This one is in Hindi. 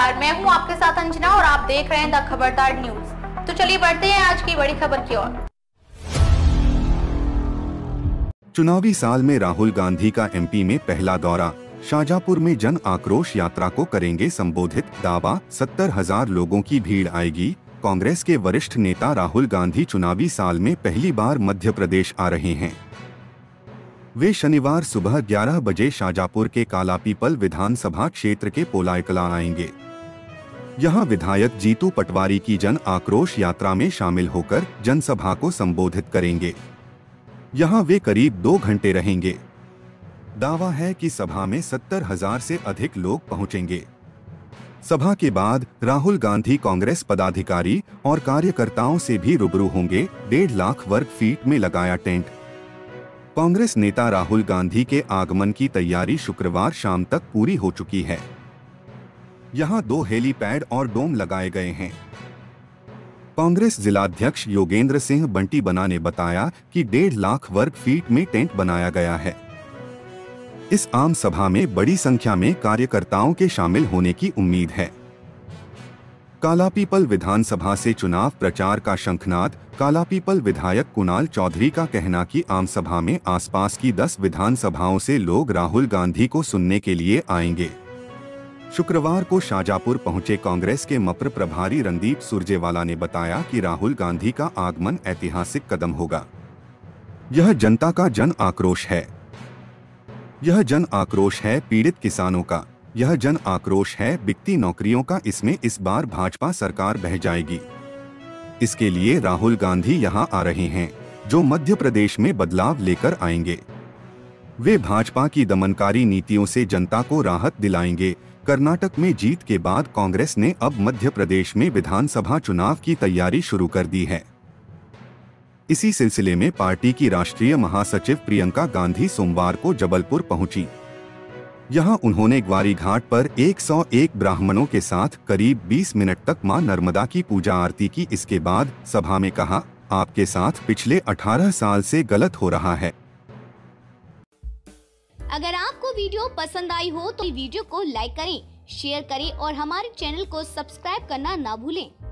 नमस्कार, मैं हूं आपके साथ अंजना और आप देख रहे हैं द खबरदार न्यूज। तो चलिए बढ़ते हैं आज की बड़ी खबर की ओर। चुनावी साल में राहुल गांधी का एमपी में पहला दौरा, शाजापुर में जन आक्रोश यात्रा को करेंगे संबोधित। दावा 70,000 लोगों की भीड़ आएगी। कांग्रेस के वरिष्ठ नेता राहुल गांधी चुनावी साल में पहली बार मध्य प्रदेश आ रहे हैं। वे शनिवार सुबह 11 बजे शाजापुर के कालापीपल विधानसभा क्षेत्र के पोलायकला आएंगे। यहां विधायक जीतू पटवारी की जन आक्रोश यात्रा में शामिल होकर जनसभा को संबोधित करेंगे। यहां वे करीब 2 घंटे रहेंगे। दावा है कि सभा में 70,000 से अधिक लोग पहुंचेंगे। सभा के बाद राहुल गांधी कांग्रेस पदाधिकारी और कार्यकर्ताओं से भी रूबरू होंगे। 1.5 लाख वर्ग फीट में लगाया टेंट। कांग्रेस नेता राहुल गांधी के आगमन की तैयारी शुक्रवार शाम तक पूरी हो चुकी है। यहां 2 हेलीपैड और डोम लगाए गए हैं। कांग्रेस जिलाध्यक्ष योगेंद्र सिंह बंटी बना ने बताया कि 1.5 लाख वर्ग फीट में टेंट बनाया गया है। इस आम सभा में बड़ी संख्या में कार्यकर्ताओं के शामिल होने की उम्मीद है। कालापीपल विधानसभा से चुनाव प्रचार का शंखनाद। कालापीपल विधायक कुणाल चौधरी का कहना कि आम सभा में आसपास की 10 विधानसभाओं से लोग राहुल गांधी को सुनने के लिए आएंगे। शुक्रवार को शाजापुर पहुंचे कांग्रेस के मप्र प्रभारी रणदीप सुरजेवाला ने बताया कि राहुल गांधी का आगमन ऐतिहासिक कदम होगा। यह जनता का जन आक्रोश है। यह जन आक्रोश है पीड़ित किसानों का। यह जन आक्रोश है बिकती नौकरियों का। इसमें इस बार भाजपा सरकार बह जाएगी। इसके लिए राहुल गांधी यहां आ रहे हैं, जो मध्य प्रदेश में बदलाव लेकर आएंगे। वे भाजपा की दमनकारी नीतियों से जनता को राहत दिलाएंगे। कर्नाटक में जीत के बाद कांग्रेस ने अब मध्य प्रदेश में विधानसभा चुनाव की तैयारी शुरू कर दी है। इसी सिलसिले में पार्टी की राष्ट्रीय महासचिव प्रियंका गांधी सोमवार को जबलपुर पहुंची। यहां उन्होंने ग्वारी घाट पर 101 ब्राह्मणों के साथ करीब 20 मिनट तक मां नर्मदा की पूजा आरती की। इसके बाद सभा में कहा, आपके साथ पिछले 18 साल से गलत हो रहा है। अगर आपको वीडियो पसंद आई हो तो वीडियो को लाइक करें, शेयर करें और हमारे चैनल को सब्सक्राइब करना ना भूलें।